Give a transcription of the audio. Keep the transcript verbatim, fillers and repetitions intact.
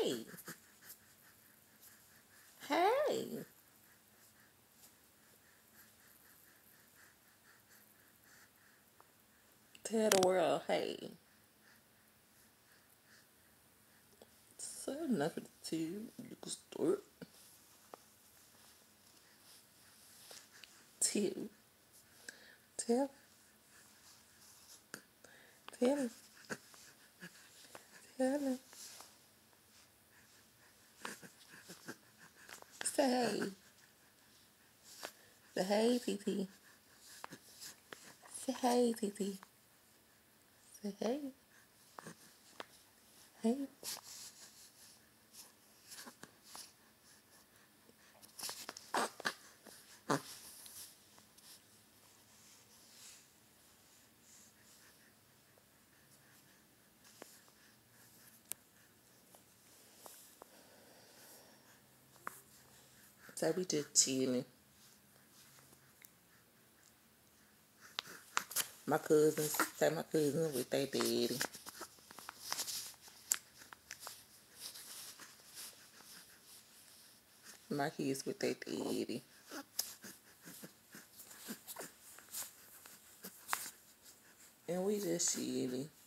Hey. Hey. Tell the world, hey. So nothing to you. You can start. Tell. Tell. Tell him. Tell him. Say hey. Say hey, T T. Say hey, T T. Say hey. Hey. Say we just chilling. My cousins. Say my cousins with their daddy. My kids with their daddy. And we just chilling.